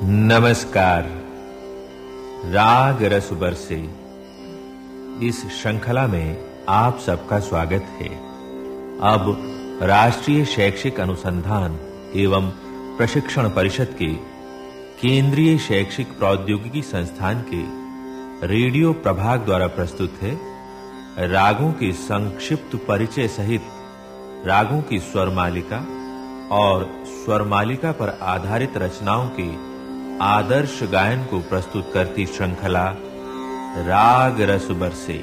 नमस्कार। राग रस बरसे इस श्रृंखला में आप सबका स्वागत है। अब राष्ट्रीय शैक्षिक अनुसंधान एवं प्रशिक्षण परिषद के केंद्रीय शैक्षिक प्रौद्योगिकी संस्थान के रेडियो प्रभाग द्वारा प्रस्तुत है रागों के संक्षिप्त परिचय सहित रागों की स्वर मालिका और स्वर मालिका पर आधारित रचनाओं के आदर्श गायन को प्रस्तुत करती श्रृंखला राग रस बरसे।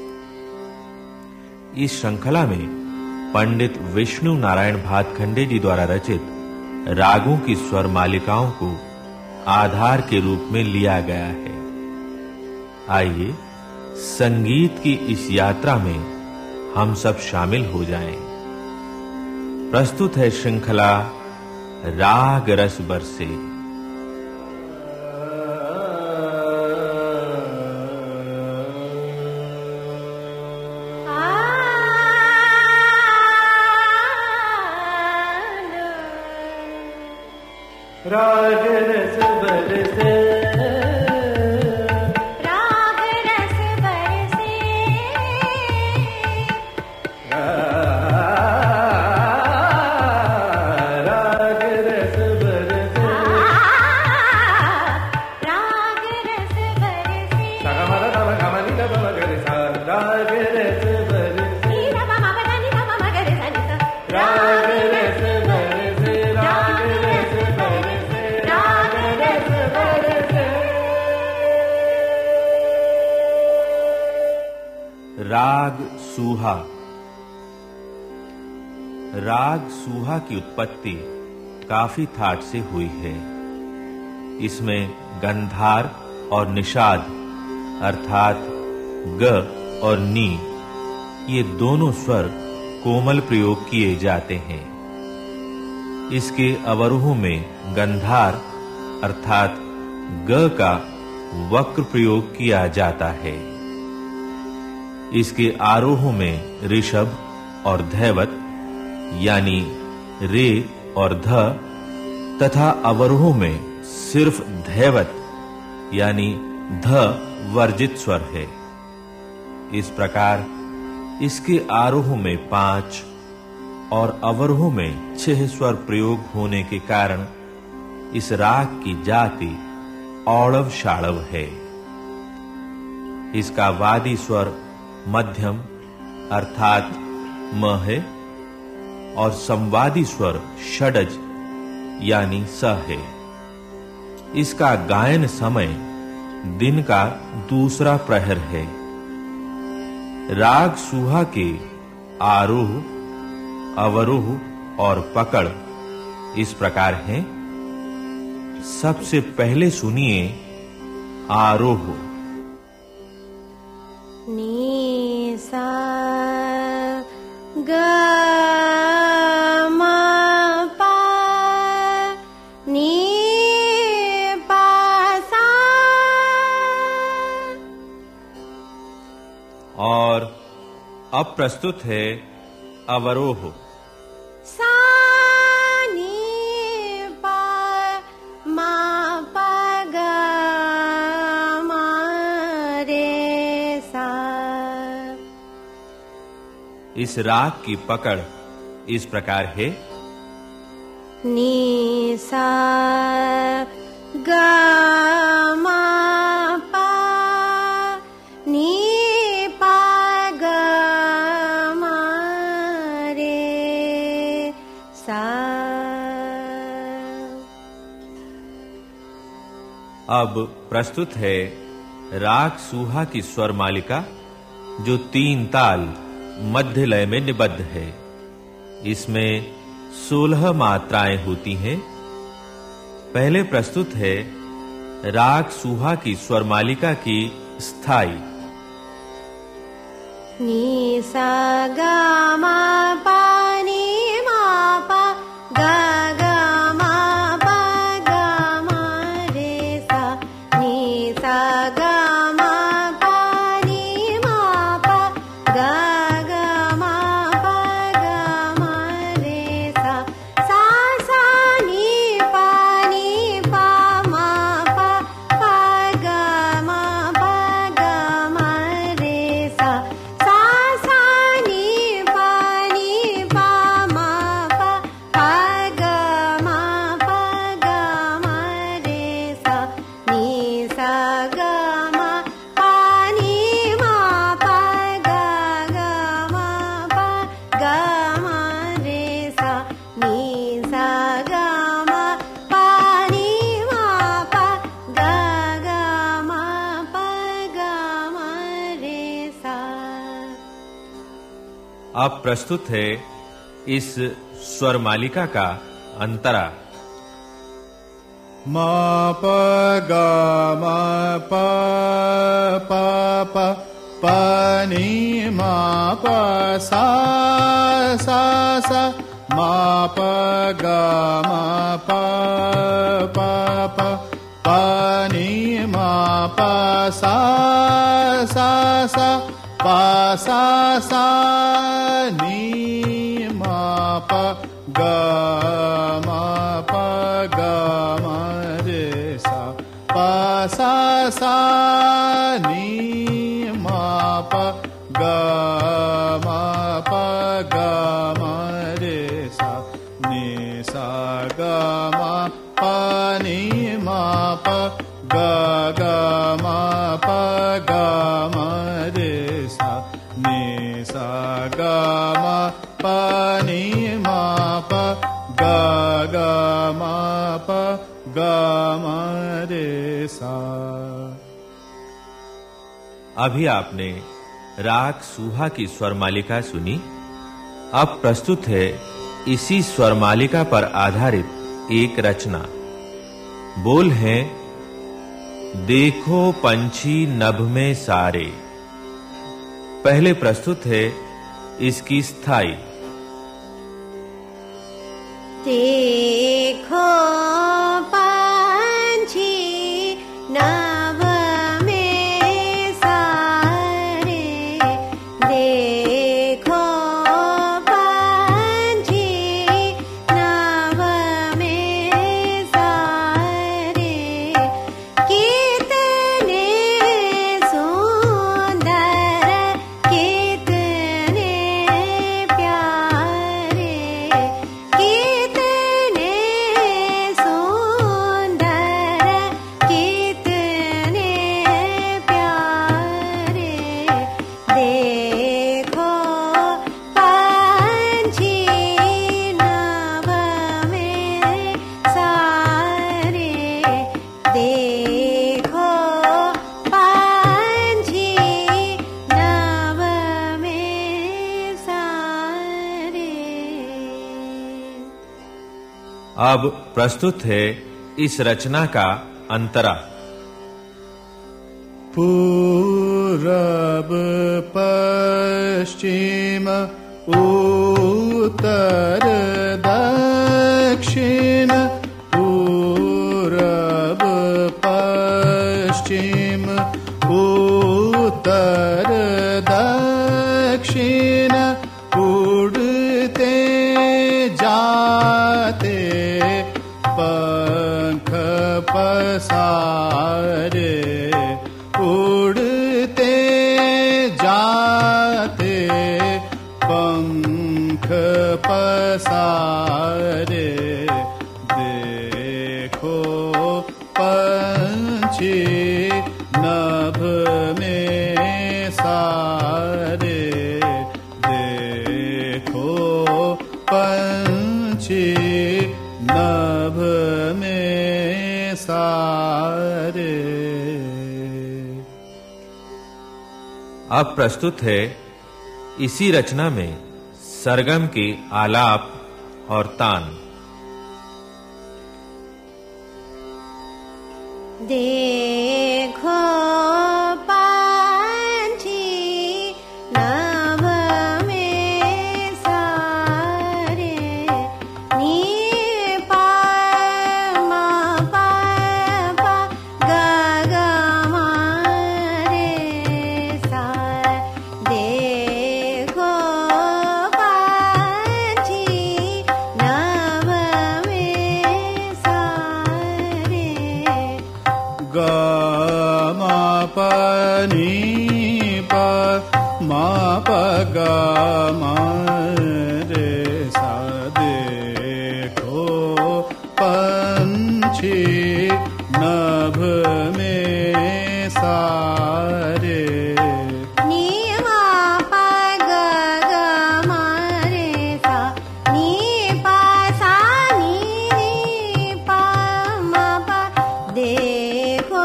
इस श्रृंखला में पंडित विष्णु नारायण भातखंडे जी द्वारा रचित रागों की स्वर मालिकाओं को आधार के रूप में लिया गया है। आइए संगीत की इस यात्रा में हम सब शामिल हो जाएं। प्रस्तुत है श्रृंखला राग रस बरसे। राग रस बरसे, राग रस बरसे, राग रस बरसे, राग रस बरसे। सगमद तम गमनि तम मगरि सा, राग रस बरसे, नी ध म म ग नि ध म म ग रे सा नि सा। राग रस बरसे, राग रस बरसे, राग रस बरसे। राग सूहा। राग सूहा की उत्पत्ति काफी ठाट से हुई है। इसमें गंधार और निषाद अर्थात ग और नी ये दोनों स्वर कोमल प्रयोग किए जाते हैं। इसके अवरोह में गंधार अर्थात ग का वक्र प्रयोग किया जाता है। इसके आरोह में ऋषभ और धैवत यानी रे और ध तथा अवरोह में सिर्फ धैवत यानी ध वर्जित स्वर है। इस प्रकार इसके आरोह में 5 और अवरोह में 6 स्वर प्रयोग होने के कारण इस राग की जाति औड़व शाड़व है। इसका वादी स्वर मध्यम अर्थात म है और संवादी स्वर षडज यानी स है। इसका गायन समय दिन का दूसरा प्रहर है। राग सूहा के आरोह, अवरोह और पकड़ इस प्रकार हैं। सबसे पहले सुनिए आरोह। नी सा ग म प नी प सा। और अब प्रस्तुत है अवरोह। सा नी प म प ग म रे सा। इस राग की पकड़ इस प्रकार है। नी सा ग म प नी प ग म रे सा। अब प्रस्तुत है राग सूहा की स्वर मालिका जो 3 ताल मध्य लय में निबद्ध है। इसमें 16 मात्राएं होती हैं। पहले प्रस्तुत है राग सूहा की स्वर मालिका की स्थाई। नी सा ग म प नी म प ग ग म प ग म रे सा। नी सा ग म प नी म प ग ग म प ग म रे सा। सा सा नी प प म अब प्रस्तुत है इस स्वर मालिका का अंतरा। मा प गा मा प प प प नी मा प सा सा सा मा प गा मा प प प प नी मा प सा सा सा प सा सा नी मा प गा मा प गा मा रे सा प सा सा नी मा प गा मा प गा मा रे सा नी सा गा मा प नी मा प गा गा मा प गा मा रे सा नी सा गा मा प नी मा प गा गा मा प गा मा रे सा। अभी आपने राग सुहा की स्वर मालिका सुनी। अब प्रस्तुत है इसी स्वर मालिका पर आधारित एक रचना। बोल हैं देखो पंछी नभ में सारे। पहले प्रस्तुत है इसकी स्थाई। देखो पंछी नभ में सारे, देखो पंछी नभ में सारे, कितने सुंदर कितने प्यारे, कितने सुंदर कितने प्यारे, देखो पंछी नभ में सारे, देखो पंछी नभ में सारे। अब प्रस्तुत है इस रचना का अंतरा। पूरब पश्चिम उत्तर दक्षिण, पूरब पश्चिम उत्तर दक्षिण, उड़ते जाते पंख पसारे, उड़ते जाते पंख पसारे, देखो पंछी नभ में सारे, देखो पंछी नभ में सारे। अब प्रस्तुत है इसी रचना में सरगम के आलाप और तान। देखो पंछी नभ में सारे, नी पा मा पा पा गा गा मा रे सा, देखो पंछी नभ में सारे, गा मा प नी प मा प गा मा रे सा, देखो पंछी नभ में सारे, नी मा पा गा गा मा रे सा, नी पा सा नी पा मा पा, देखो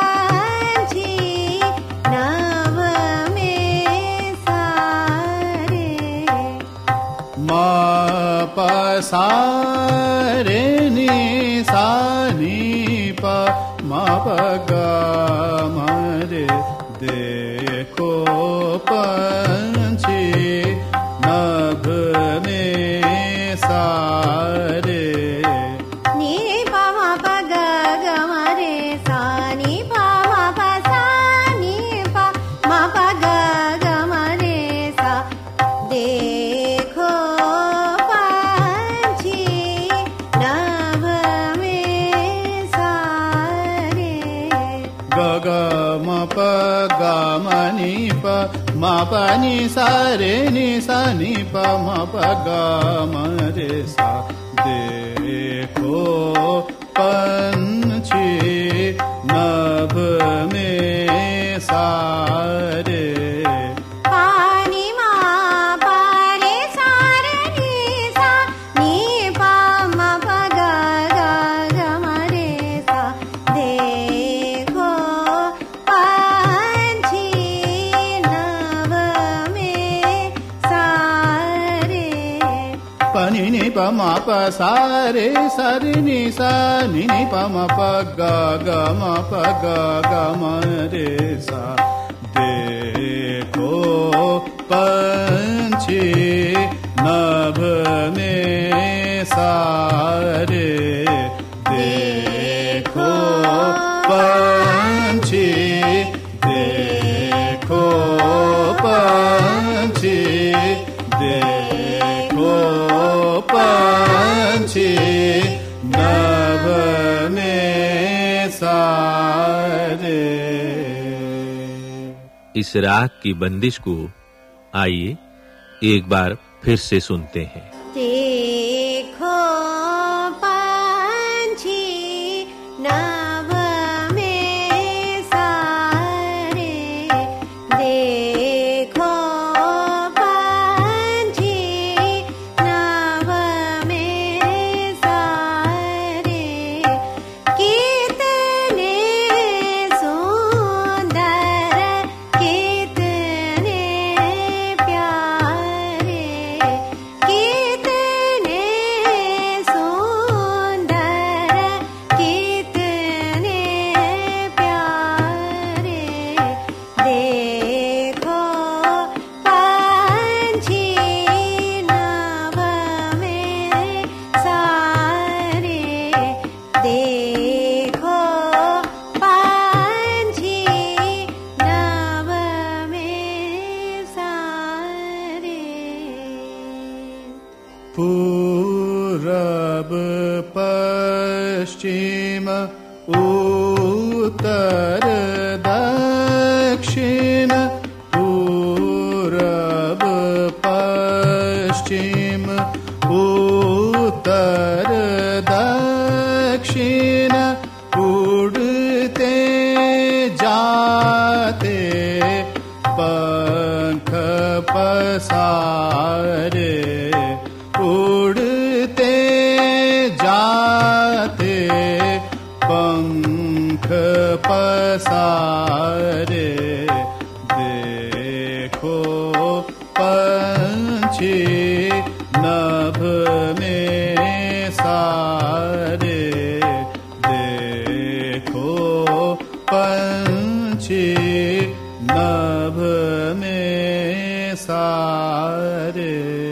पंछी नभ में सारे। रे नि सा नि प म प ग म रे देखो पंछी नभ में सारे नी पा म प ग ग म रे सा नी पा म प सा नी पा म प ग ग म रे सा देखो पंछी नभ में सारे ग ग म प ग म नि प म प नि सा रे नि सा नि प म प ग म रे सा देखो पंछी नभ में सारे पानी मा पा रे सा रे नी सा नी पा म प ग ग ग म रे सा देखो पंछी नभ में सारे पनि नि प म प सा रे सा रे नि सा नि नि प म प ग ग म प ग ग म रे सा देखो पंछी नभ में सारे देखो पंछी देखो पंछी देखो पंछी नभ में सारे इस राग की बंदिश को आइए एक बार फिर से सुनते हैं। देखो पंछी नभ में सारे देखो पंछी नभ में सारे कितने सुंदर कितने प्यारे कितने सुंदर कितने प्यारे देखो पंछी नभ में सारे देखो पंछी नभ में सारे पूरब पश्चिम उत्तर दक्षिण पूरब पश्चिम उत्तर दक्षिण उड़ते जाते पंख पसारे उड़ते जाते पंख पसारे देखो पंछी नभ में सारे देखो पंछी नभ में सारे